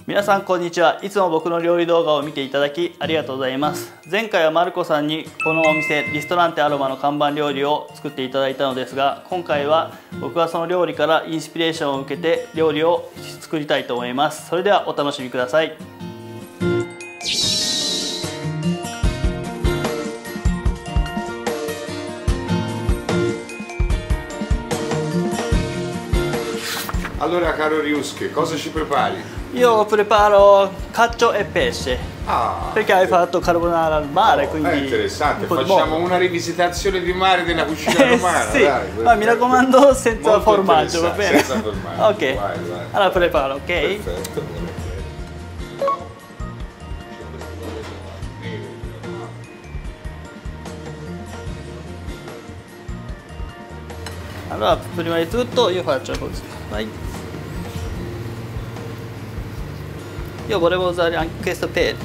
皆さんこんにちは。いつも僕の料理動画を見ていただきありがとうございます。前回はマルコさんにこのお店リストランテアロマの看板料理を作っていただいたのですが、今回は僕はその料理からインスピレーションを受けて料理を作りたいと思います。それではお楽しみください。 Allora caro Ryusuke, cosa ci prepari? Io preparo cacio e pesce. Perché hai fatto carbonara al mare, quindi è interessante, facciamo una rivisitazione di mare della cucina romana, sì. dai. Ma mi raccomando senza Molto formaggio, va bene? Senza formaggio. Ok, vai. allora preparo, ok? Perfetto. Allora, prima di tutto io faccio così, vai. Io volevo usare anche questo per.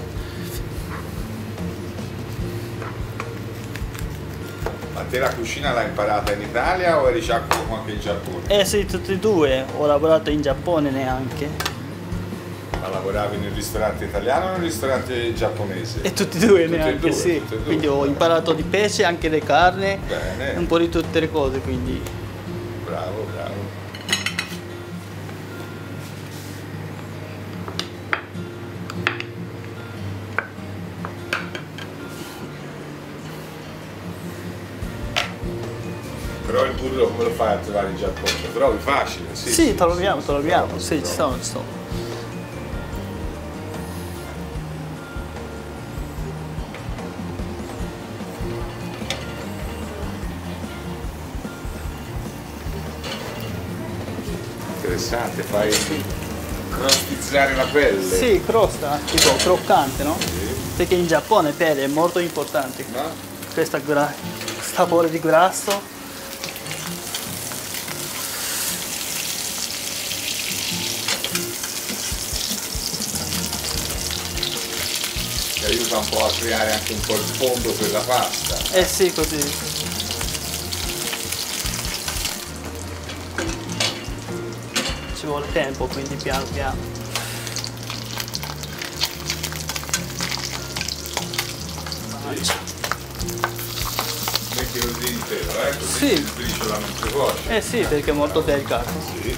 Ma te la cucina l'hai imparata in Italia o eri già anche in Giappone? Eh sì, tutti e due. Ho lavorato in Giappone neanche. Ma lavoravi nel ristorante italiano o nel ristorante giapponese? E tutti e due Tutti e neanche, due, sì. tutti e due. Quindi ho imparato di pesce, anche le carne, Bene. un po' di tutte le cose, quindi. Bravo, bravo. Però il burro come lo fai a trovare in Giappone? Lo trovi facile? Sì, troviamo, sì, ci sono. Interessante, fai crostizzare la pelle. Sì, crosta, tipo croccante, no? Sì. Perché in Giappone pelle è molto importante. No? Questo sapore di grasso. Che aiuta un po' a creare anche un po' il fondo per la pasta. Eh sì, così. Ci vuole tempo, quindi piano piano. Metti così intero, così Sì. si sbriciola mentre cuoci. Eh sì, perché è molto delicato. Sì.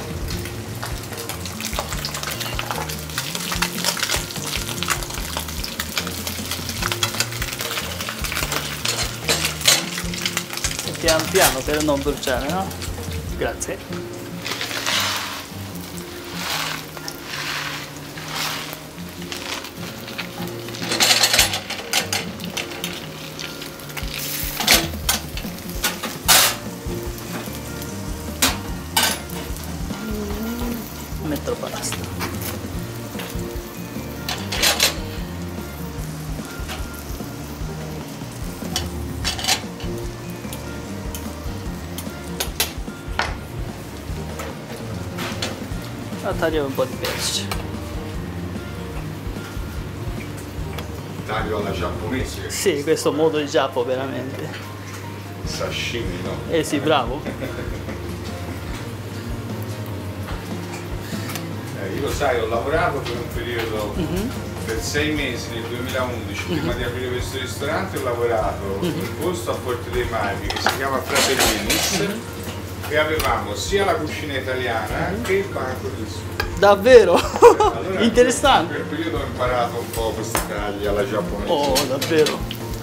E piano piano per non bruciare, no? Grazie. Metto pasta. Taglio un po' di pesce. Taglio alla giapponese. Sì, questo modo di giappo veramente. Sashimi, no? Eh sì, bravo. Io sai, ho lavorato per un periodo, per 6 mesi nel 2011, prima di aprire questo ristorante ho lavorato in un posto a Forte dei Marmi che si chiama Fratellinis e avevamo sia la cucina italiana che il banco del sud. Davvero? Allora, Interessante. in quel periodo ho imparato un po' questi tagli alla giapponese. Oh, davvero.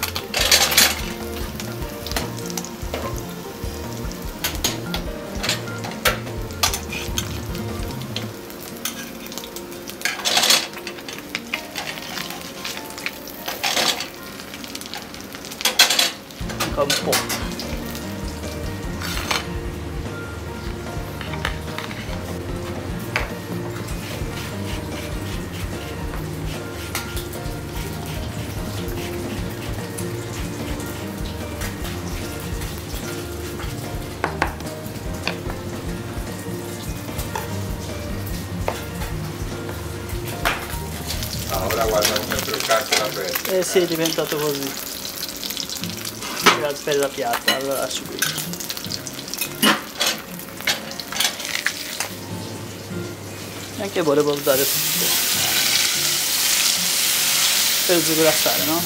Un po'. Ora guarda come è croccante la pelle. Eh sì, è diventato così. Per la piatta, allora lascio qui. Anche volevo usare tutto. per sgrassare, no?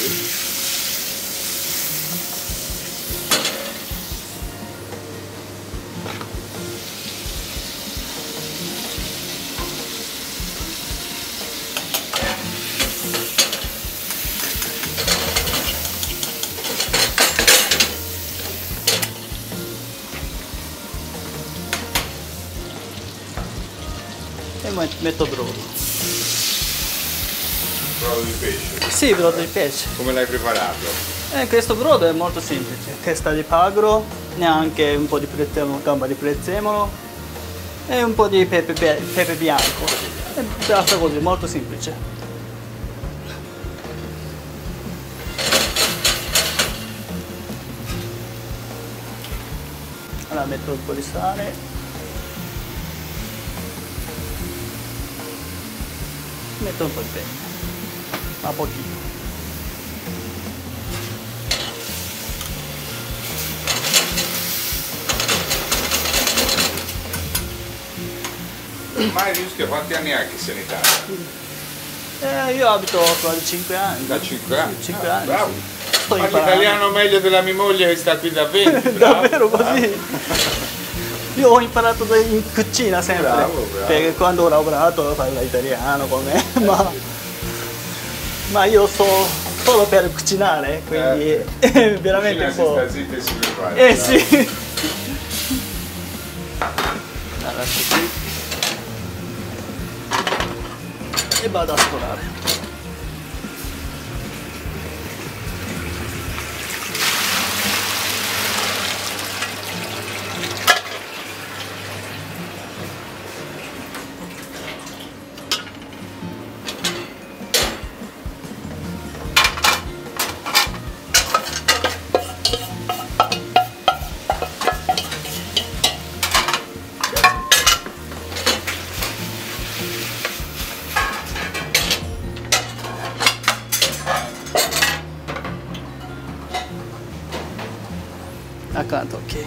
E metto brodo. Brodo di pesce. Sì, brodo di pesce. Come l'hai preparato? Questo brodo è molto semplice. Testa di pagro, neanche un po' di prezzemolo, gamba di prezzemolo e un po' di pepe bianco. E basta così, molto semplice. Allora metto un po' di sale. Metto un po' di pepe, ma pochino. Marius, quanti anni ha che sei in Italia? Io abito qua da 5 anni. Da 5 anni? 5 anni. Bravo. Sì. Sto Parli imparando. italiano meglio della mia moglie che sta qui da 20. Davvero così? Io ho imparato in cucina sempre, Bravo. perché quando ho lavorato parlo italiano con me, ma io so solo per cucinare, quindi veramente un po'. Si sta zitti e si prepara. Sì. Allora, così. E vado a scolare. Accanto, ok.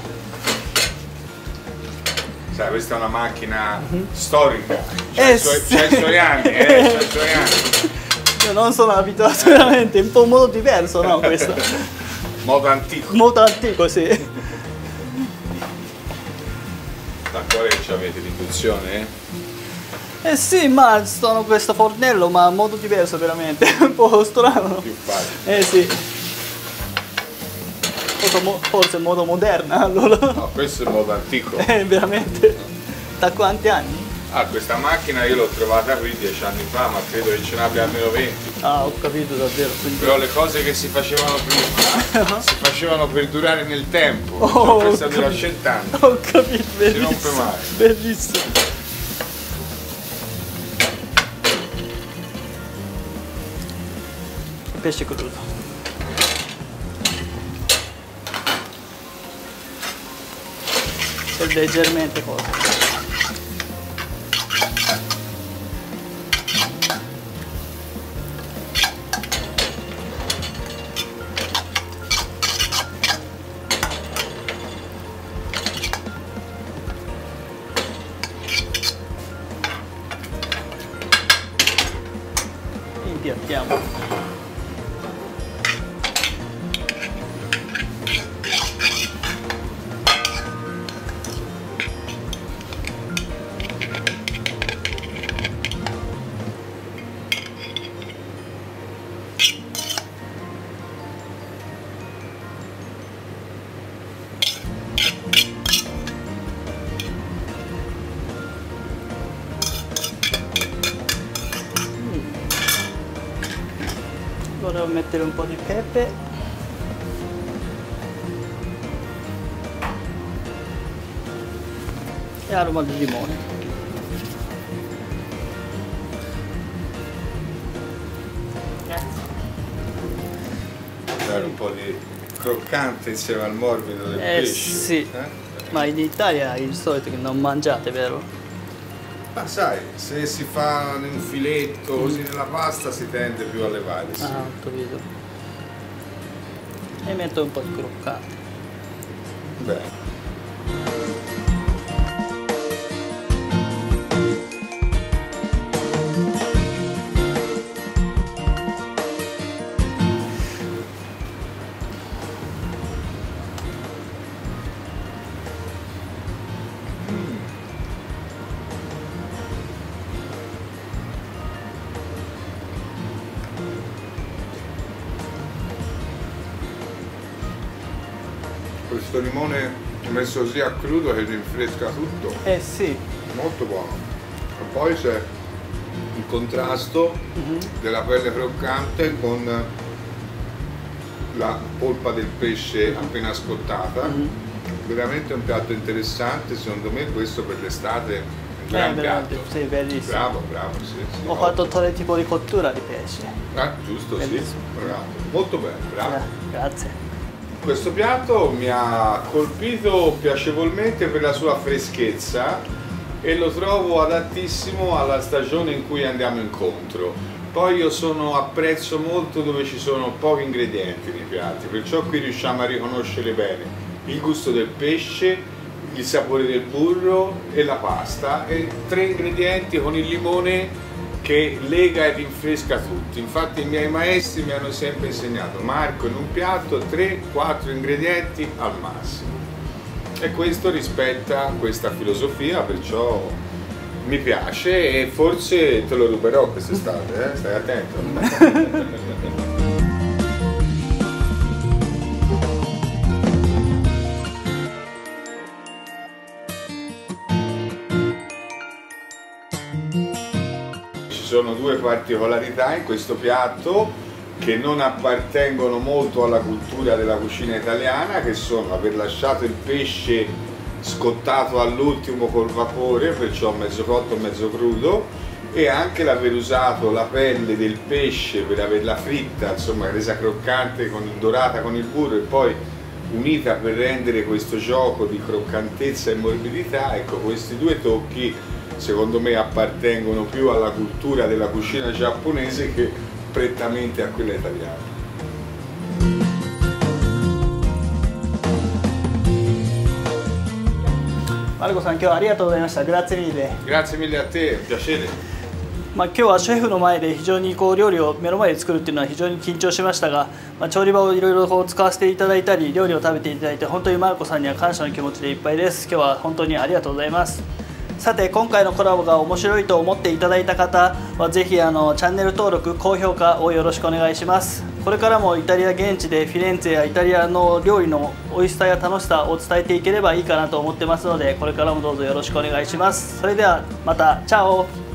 Sai, questa è una macchina storica, c'ha i suoi anni, c'ha i suoi anni. Io non sono abituato veramente, un po' un modo diverso, no, questo? Modo antico. Molto antico, sì. Da quale ci avete l'induzione? Eh sì, ma sono questo fornello, ma in modo diverso veramente, un po' strano. Più facile. Eh sì. Forse in modo moderno, allora. No, questo è il modo antico. Veramente. Da quanti anni? Ah, questa macchina io l'ho trovata qui 10 anni fa, ma credo che ce n'abbia almeno 20. Ah, ho capito davvero. Quindi... Però le cose che si facevano prima si facevano per durare nel tempo. Oh, Questa dura 100 anni. Ho capito, bellissimo. Si rompe mai. Bellissimo. Pesce crudo. E leggermente cosa. Impiattiamo. Ora devo mettere un po' di pepe. E aroma di limone. Dare un po' di croccante insieme al morbido del pesce. Sì, ma in Italia è il solito che non mangiate, vero? Ma sai, se si fa in un filetto così nella pasta si tende più alle varie. Sì. Ah, ho capito. E metto un po' di croccante. Bene. Questo limone messo così a crudo che rinfresca tutto. Sì. Molto buono. E poi c'è il contrasto della pelle croccante con la polpa del pesce appena scottata. Veramente un piatto interessante, secondo me questo per l'estate è un gran piatto. Sì, bellissimo. Bravo, sì. Ho fatto tre tipi di cottura di pesce. Giusto, bellissimo. Sì. Bravo. Molto bene, bravo. Grazie. Questo piatto mi ha colpito piacevolmente per la sua freschezza e lo trovo adattissimo alla stagione in cui andiamo incontro. Poi io apprezzo molto dove ci sono pochi ingredienti nei piatti, perciò qui riusciamo a riconoscere bene il gusto del pesce, il sapore del burro e la pasta, e 3 ingredienti con il limone che lega e rinfresca tutti. Infatti i miei maestri mi hanno sempre insegnato: Marco, in un piatto 3-4 ingredienti al massimo, e questo rispetta questa filosofia, perciò mi piace e forse te lo ruberò quest'estate, stai attento. Ci sono 2 particolarità in questo piatto che non appartengono molto alla cultura della cucina italiana, che sono aver lasciato il pesce scottato all'ultimo col vapore, perciò mezzo cotto mezzo crudo, e anche l'aver usato la pelle del pesce per averla fritta, insomma resa croccante, dorata con il burro e poi unita per rendere questo gioco di croccantezza e morbidità. Ecco, questi 2 tocchi secondo me appartengono più alla cultura della cucina giapponese che prettamente a quella italiana. Marcoさん、今日はありがとうございました。Grazie mille。 Grazie mille a te, è un piacere。 今日はシェフの前で非常に料理を目の前で作るっていうのは非常に緊張しましたが、調理場をいろいろ使わせていただいたり料理を食べていただいて本当にマルコさんには感謝の気持ちでいっぱいです。今日は本当にありがとうございます。さて今回のコラボが面白いと思っていただいた方はぜひチャンネル登録高評価をよろしくお願いします。これからもイタリア現地でフィレンツェやイタリアの料理の美味しさや楽しさを伝えていければいいかなと思ってますので、これからもどうぞよろしくお願いします。それではまた、チャオ。